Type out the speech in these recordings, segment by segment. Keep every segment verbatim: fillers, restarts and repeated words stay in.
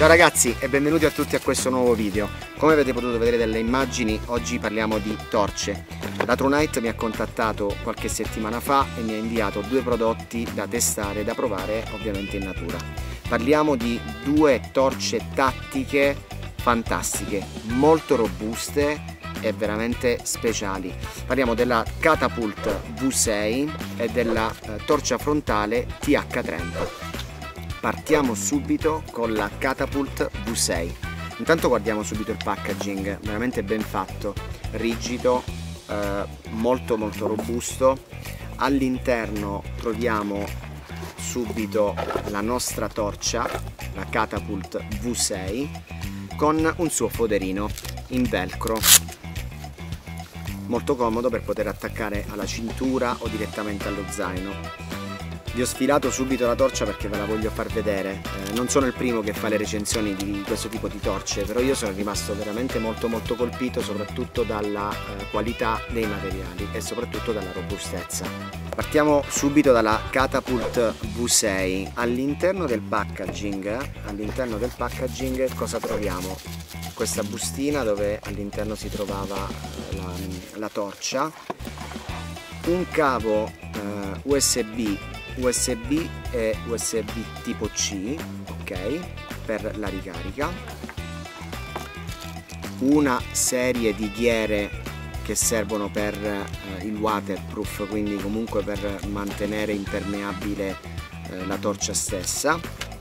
Ciao ragazzi e benvenuti a tutti a questo nuovo video. Come avete potuto vedere dalle immagini, oggi parliamo di torce. La TrueNight mi ha contattato qualche settimana fa e mi ha inviato due prodotti da testare, da provare ovviamente in natura. Parliamo di due torce tattiche fantastiche, molto robuste e veramente speciali. Parliamo della Catapult V sei e della eh, torcia frontale T H trenta. Partiamo subito con la Catapult V sei. Intanto guardiamo subito il packaging, veramente ben fatto, rigido, eh, molto molto robusto. All'interno troviamo subito la nostra torcia, la Catapult V sei, con un suo foderino in velcro, molto comodo per poter attaccare alla cintura o direttamente allo zaino. Vi ho sfilato subito la torcia perché ve la voglio far vedere. Eh, non sono il primo che fa le recensioni di questo tipo di torce, però io sono rimasto veramente molto molto colpito soprattutto dalla eh, qualità dei materiali e soprattutto dalla robustezza. Partiamo subito dalla Catapult V sei. All'interno del packaging, all'interno del packaging cosa troviamo? Questa bustina dove all'interno si trovava la, la torcia, un cavo eh, U S B U S B e U S B tipo C, ok, per la ricarica, una serie di ghiere che servono per eh, il waterproof, quindi comunque per mantenere impermeabile eh, la torcia stessa,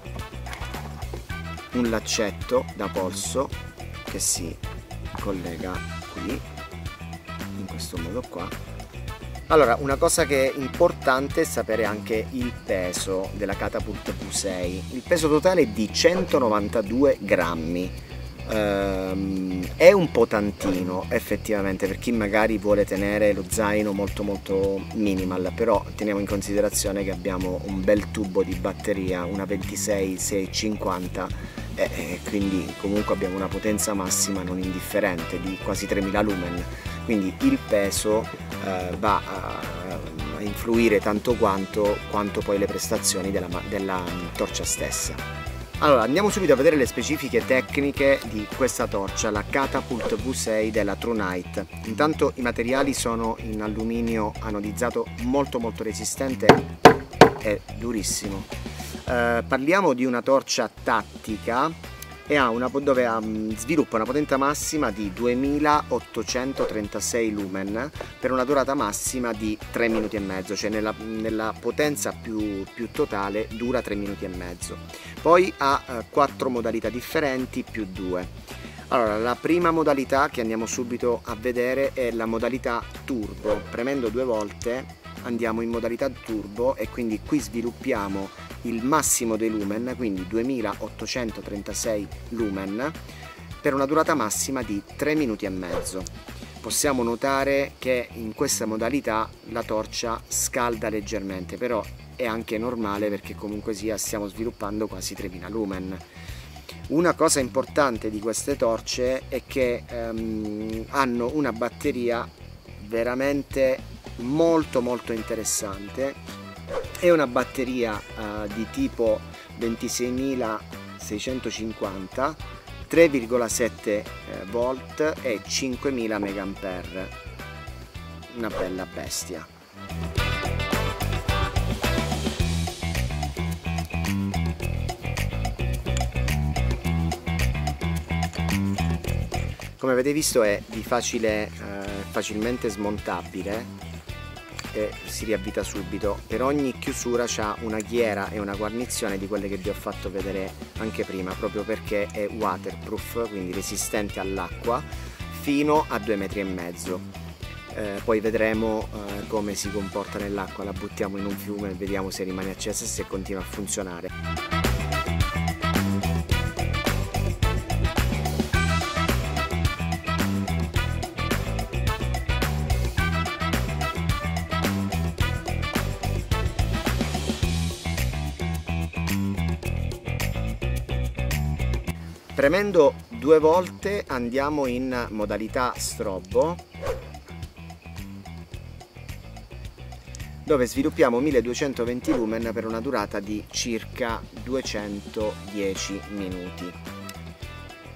un laccetto da polso che si collega qui in questo modo qua. Allora, una cosa che è importante è sapere anche il peso della Catapult V sei. Il peso totale è di centonovantadue grammi. Ehm, è un po' tantino effettivamente per chi magari vuole tenere lo zaino molto molto minimal, però teniamo in considerazione che abbiamo un bel tubo di batteria, una ventisei seicentocinquanta, e, e quindi comunque abbiamo una potenza massima non indifferente di quasi tremila lumen. Quindi il peso eh, va a, a influire tanto quanto, quanto poi le prestazioni della, della torcia stessa. Allora, andiamo subito a vedere le specifiche tecniche di questa torcia, la Catapult V sei della TrueNight. Intanto i materiali sono in alluminio anodizzato molto molto resistente e durissimo. Eh, parliamo di una torcia tattica e ha una, dove um, sviluppa una potenza massima di duemilaottocentotrentasei lumen per una durata massima di tre minuti e mezzo, cioè nella, nella potenza più, più totale dura tre minuti e mezzo. Poi ha uh, quattro modalità differenti più due. Allora, la prima modalità che andiamo subito a vedere è la modalità turbo. Premendo due volte andiamo in modalità turbo e quindi qui sviluppiamo il massimo dei lumen, quindi duemilaottocentotrentasei lumen, per una durata massima di tre minuti e mezzo. Possiamo notare che in questa modalità la torcia scalda leggermente, però è anche normale perché comunque sia stiamo sviluppando quasi tremila lumen. Una cosa importante di queste torce è che um, hanno una batteria veramente molto molto interessante. È una batteria uh, di tipo ventiseimilaseicentocinquanta, tre virgola sette volt e cinquemila milliampere, una bella bestia. Come avete visto è di facile, eh, facilmente smontabile e si riavvita subito. Per ogni chiusura c'ha una ghiera e una guarnizione di quelle che vi ho fatto vedere anche prima, proprio perché è waterproof, quindi resistente all'acqua fino a due metri e mezzo. Eh, poi vedremo eh, come si comporta nell'acqua, la buttiamo in un fiume e vediamo se rimane accesa e se continua a funzionare. Premendo due volte andiamo in modalità strobo, dove sviluppiamo milleduecentoventi lumen per una durata di circa duecentodieci minuti.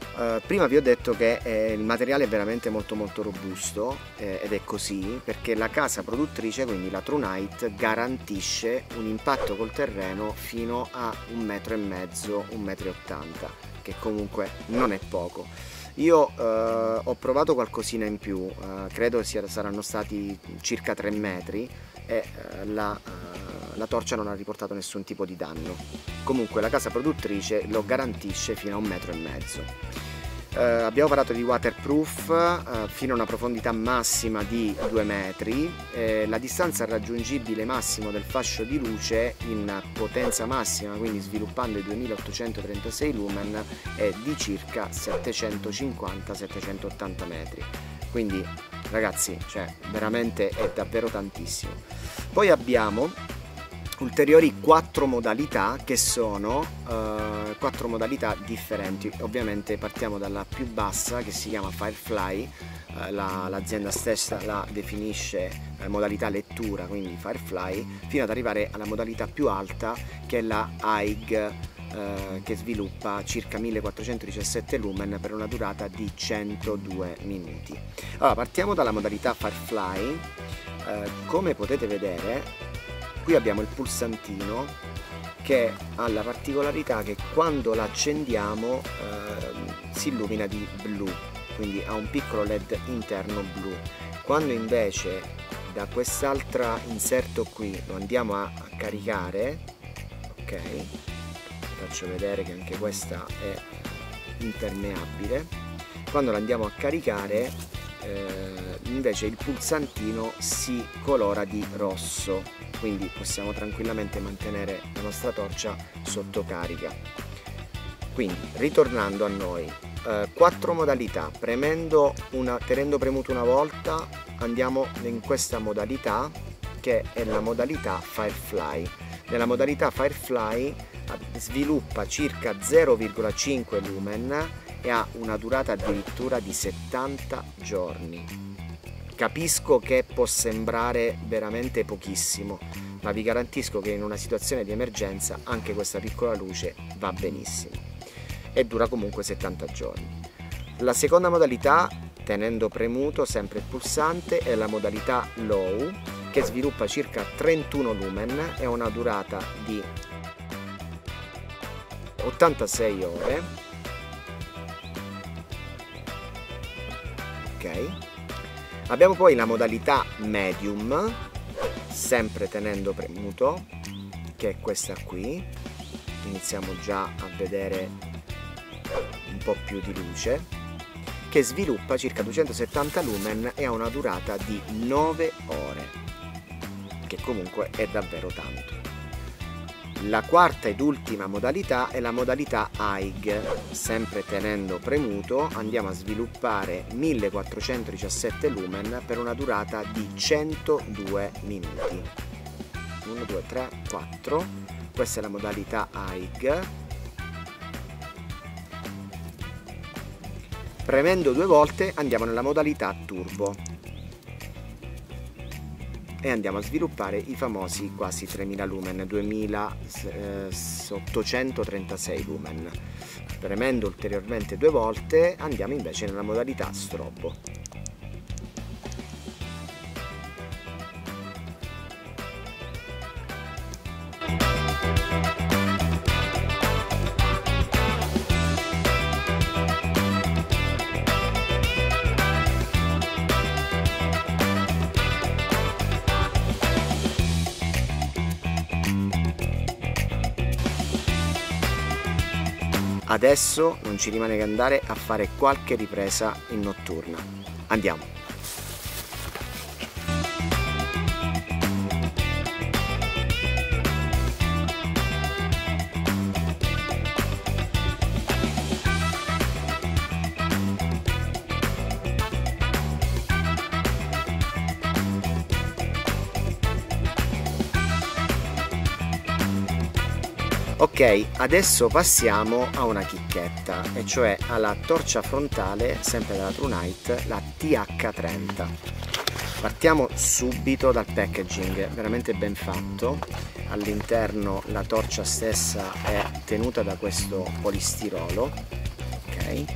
Uh, prima vi ho detto che eh, il materiale è veramente molto molto robusto eh, ed è così perché la casa produttrice, quindi la Trunite, garantisce un impatto col terreno fino a un metro e mezzo, un metro e ottanta, che comunque non è poco. Io uh, ho provato qualcosina in più, uh, credo sia, saranno stati circa tre metri e uh, la, uh, la torcia non ha riportato nessun tipo di danno. Comunque la casa produttrice lo garantisce fino a un metro e mezzo. Uh, abbiamo parlato di waterproof uh, fino a una profondità massima di due metri, eh, la distanza raggiungibile massimo del fascio di luce in potenza massima, quindi sviluppando i duemilaottocentotrentasei lumen, è di circa settecentocinquanta settecentottanta metri, quindi ragazzi, cioè veramente è davvero tantissimo. Poi abbiamo ulteriori quattro modalità che sono uh, quattro modalità differenti. Ovviamente partiamo dalla più bassa, che si chiama Firefly, uh, l'azienda stessa la definisce uh, modalità lettura, quindi Firefly, fino ad arrivare alla modalità più alta, che è la I G, uh, che sviluppa circa millequattrocentodiciassette lumen per una durata di centodue minuti. Allora, partiamo dalla modalità Firefly. Uh, come potete vedere, qui abbiamo il pulsantino che ha la particolarità che quando l'accendiamo eh, si illumina di blu, quindi ha un piccolo led interno blu. Quando invece da quest'altro inserto qui lo andiamo a, a caricare, ok, vi faccio vedere che anche questa è impermeabile, quando lo andiamo a caricare eh, invece il pulsantino si colora di rosso, quindi possiamo tranquillamente mantenere la nostra torcia sotto carica. Quindi, ritornando a noi, eh, quattro modalità. Premendo una, tenendo premuto una volta, andiamo in questa modalità che è la modalità Firefly. Nella modalità Firefly sviluppa circa zero virgola cinque lumen e ha una durata addirittura di settanta giorni. Capisco che può sembrare veramente pochissimo, ma vi garantisco che in una situazione di emergenza anche questa piccola luce va benissimo e dura comunque settanta giorni. La seconda modalità, tenendo premuto sempre il pulsante, è la modalità Low, che sviluppa circa trentuno lumen e ha una durata di ottantasei ore. Ok. Abbiamo poi la modalità Medium, sempre tenendo premuto, che è questa qui. Iniziamo già a vedere un po' più di luce, che sviluppa circa duecentosettanta lumen e ha una durata di nove ore, che comunque è davvero tanto. La quarta ed ultima modalità è la modalità I G, sempre tenendo premuto andiamo a sviluppare millequattrocentodiciassette lumen per una durata di centodue minuti. uno, due, tre, quattro, questa è la modalità I G. Premendo due volte andiamo nella modalità Turbo e andiamo a sviluppare i famosi quasi tremila lumen, duemilaottocentotrentasei lumen. Premendo ulteriormente due volte andiamo invece nella modalità Strobo. Adesso non ci rimane che andare a fare qualche ripresa in notturna. Andiamo! Ok, adesso passiamo a una chicchetta, e cioè alla torcia frontale, sempre della Trunite, la T H trenta. Partiamo subito dal packaging, veramente ben fatto. All'interno la torcia stessa è tenuta da questo polistirolo, ok?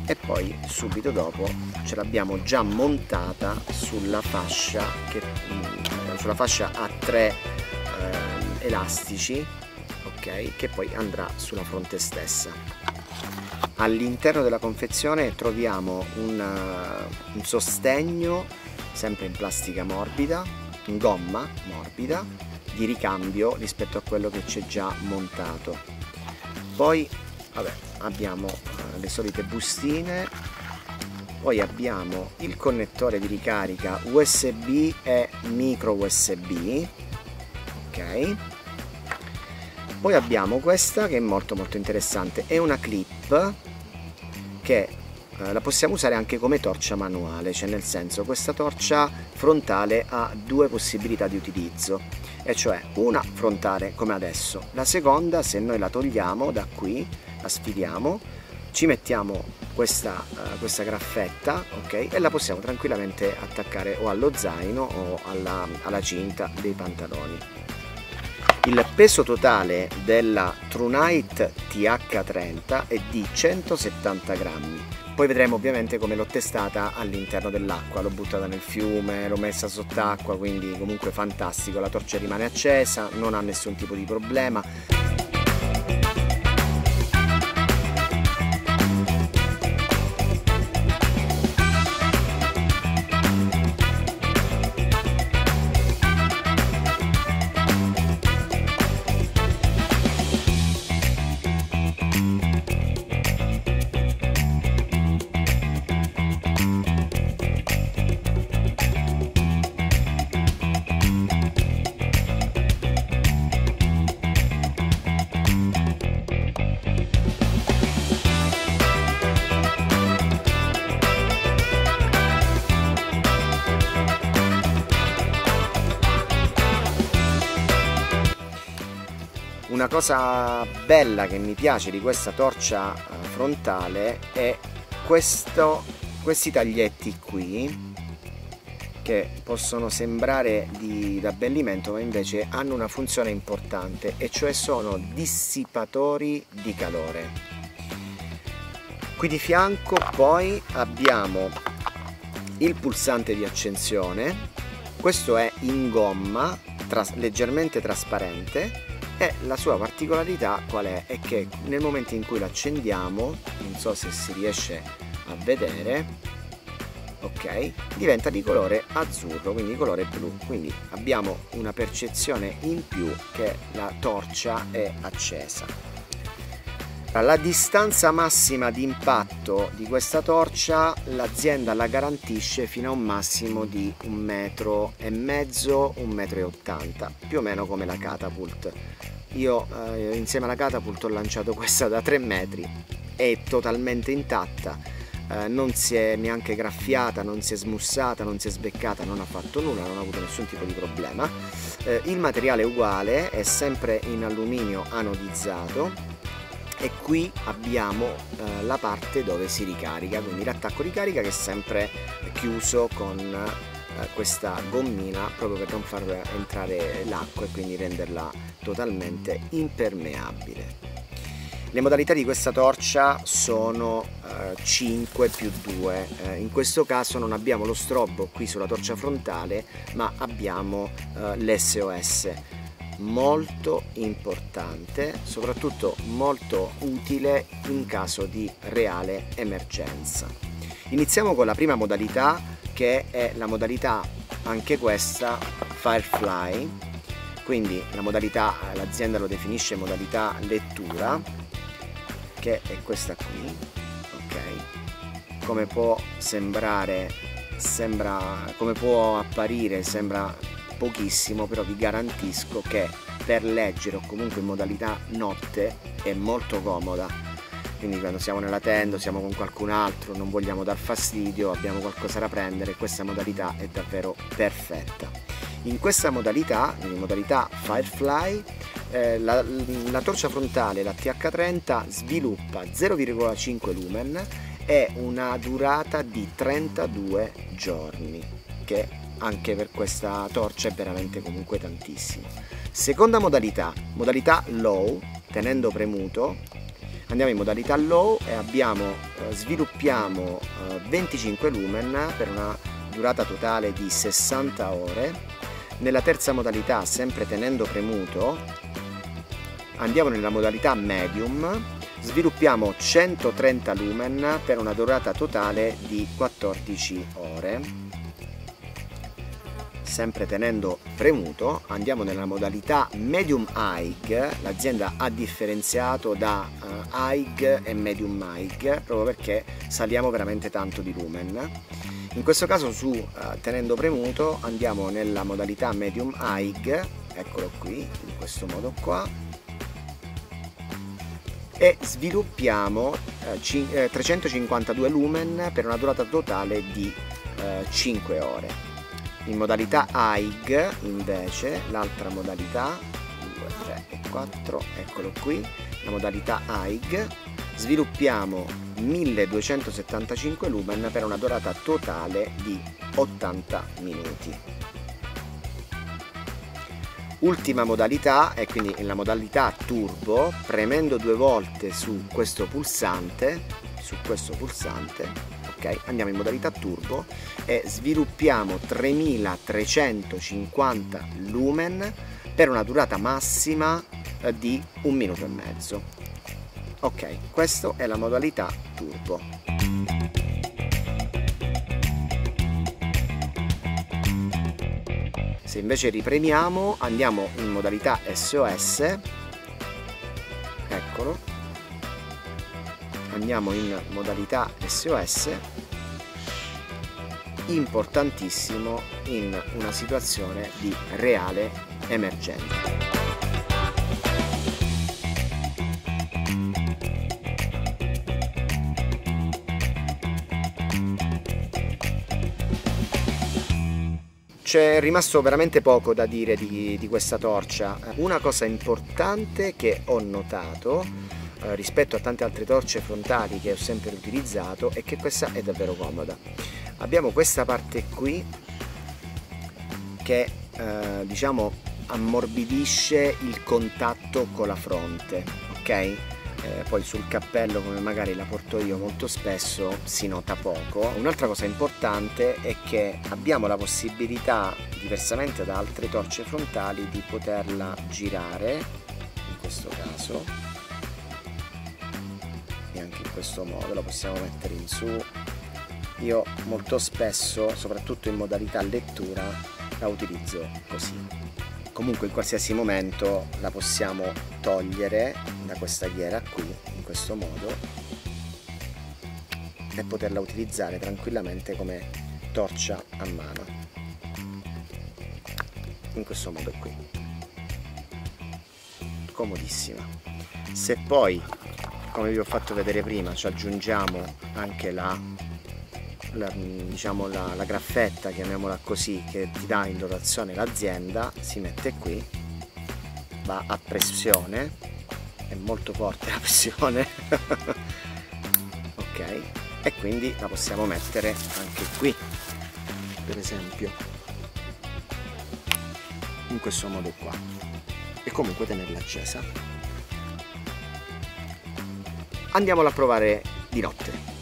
e poi subito dopo ce l'abbiamo già montata sulla fascia, che, sulla fascia a tre eh, elastici, ok, che poi andrà sulla fronte stessa. All'interno della confezione troviamo un, uh, un sostegno sempre in plastica morbida, in gomma morbida, di ricambio rispetto a quello che c'è già montato. Poi vabbè, abbiamo uh, le solite bustine, poi abbiamo il connettore di ricarica U S B e micro U S B, ok. Poi abbiamo questa che è molto molto interessante, è una clip che eh, la possiamo usare anche come torcia manuale, cioè nel senso questa torcia frontale ha due possibilità di utilizzo, e cioè una frontale come adesso, la seconda se noi la togliamo da qui, la sfiliamo, ci mettiamo questa, uh, questa graffetta, ok, e la possiamo tranquillamente attaccare o allo zaino o alla, alla cinta dei pantaloni. Il peso totale della TrueNight T H trenta è di centosettanta grammi. Poi vedremo ovviamente come l'ho testata all'interno dell'acqua, l'ho buttata nel fiume, l'ho messa sott'acqua, quindi comunque fantastico, la torcia rimane accesa, non ha nessun tipo di problema. Una cosa bella che mi piace di questa torcia frontale è questo, questi taglietti qui, che possono sembrare di abbellimento ma invece hanno una funzione importante, e cioè sono dissipatori di calore. Qui di fianco poi abbiamo il pulsante di accensione, questo è in gomma, tras- leggermente trasparente. E la sua particolarità qual è? È che nel momento in cui lo accendiamo, non so se si riesce a vedere, ok, diventa di colore azzurro, quindi colore blu, quindi abbiamo una percezione in più che la torcia è accesa. La distanza massima di impatto di questa torcia l'azienda la garantisce fino a un massimo di un metro e mezzo, un metro e ottanta, più o meno come la Catapult. Io eh, insieme alla Catapult ho lanciato questa da tre metri, è totalmente intatta, eh, non si è neanche graffiata, non si è smussata, non si è sbeccata, non ha fatto nulla, non ha avuto nessun tipo di problema. Eh, il materiale è uguale, è sempre in alluminio anodizzato. E qui abbiamo eh, la parte dove si ricarica, quindi l'attacco di carica che è sempre chiuso con eh, questa gommina proprio per non far entrare l'acqua e quindi renderla totalmente impermeabile. Le modalità di questa torcia sono eh, cinque più due, eh, in questo caso non abbiamo lo strobo qui sulla torcia frontale ma abbiamo eh, l'S O S. Molto importante, soprattutto molto utile in caso di reale emergenza. Iniziamo con la prima modalità, che è la modalità, anche questa, Firefly, quindi la modalità, l'azienda lo definisce modalità lettura, che è questa qui, ok? Come può sembrare, sembra, come può apparire, sembra pochissimo, però vi garantisco che per leggere o comunque in modalità notte è molto comoda, quindi quando siamo nella tenda, siamo con qualcun altro, non vogliamo dar fastidio, abbiamo qualcosa da prendere, questa modalità è davvero perfetta. In questa modalità, in modalità Firefly, eh, la, la torcia frontale, la T H trenta, sviluppa zero virgola cinque lumen e una durata di trentadue giorni, che anche per questa torcia è veramente comunque tantissimo. Seconda modalità, modalità low, tenendo premuto, Andiamo in modalità low e abbiamo, eh, sviluppiamo eh, venticinque lumen per una durata totale di sessanta ore. Nella terza modalità, sempre tenendo premuto, andiamo nella modalità medium, sviluppiamo centotrenta lumen per una durata totale di quattordici ore. Sempre tenendo premuto, andiamo nella modalità medium high. L'azienda ha differenziato da uh, high e medium high proprio perché saliamo veramente tanto di lumen. In questo caso su uh, tenendo premuto andiamo nella modalità medium high, eccolo qui, in questo modo qua, e sviluppiamo uh, trecentocinquantadue lumen per una durata totale di uh, cinque ore. In modalità high invece, l'altra modalità, due, tre e quattro, eccolo qui, la modalità high, sviluppiamo milleduecentosettantacinque lumen per una durata totale di ottanta minuti. Ultima modalità è quindi la modalità turbo, premendo due volte su questo pulsante, su questo pulsante, ok, andiamo in modalità turbo e sviluppiamo tremilatrecentocinquanta lumen per una durata massima di un minuto e mezzo. Ok, questa è la modalità turbo. Se invece ripremiamo, andiamo in modalità S O S, eccolo, andiamo in modalità S O S, importantissimo in una situazione di reale emergenza. C'è rimasto veramente poco da dire di, di questa torcia. Una cosa importante che ho notato eh, rispetto a tante altre torce frontali che ho sempre utilizzato è che questa è davvero comoda. Abbiamo questa parte qui che eh, diciamo ammorbidisce il contatto con la fronte, ok? Eh, poi sul cappello, come magari la porto io molto spesso, si nota poco. Un'altra cosa importante è che abbiamo la possibilità, diversamente da altre torce frontali, di poterla girare, in questo caso, e anche in questo modo la possiamo mettere in su. Io molto spesso, soprattutto in modalità lettura, la utilizzo così. Comunque in qualsiasi momento la possiamo togliere da questa ghiera qui, in questo modo, e poterla utilizzare tranquillamente come torcia a mano, in questo modo qui, comodissima. Se poi, come vi ho fatto vedere prima, ci aggiungiamo anche la La, diciamo la, la graffetta, chiamiamola così, che ti dà in dotazione l'azienda, si mette qui, va a pressione, è molto forte la pressione ok, e quindi la possiamo mettere anche qui, per esempio, in questo modo qua, e comunque tenerla accesa. Andiamola a provare di notte.